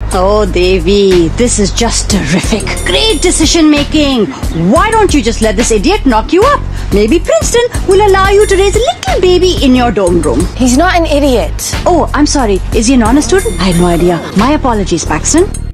Oh, Devi, this is just terrific. Great decision making. Why don't you just let this idiot knock you up? Maybe Princeton will allow you to raise a little baby in your dorm room. He's not an idiot. Oh, I'm sorry. Is he a non-student? I had no idea. My apologies, Paxton.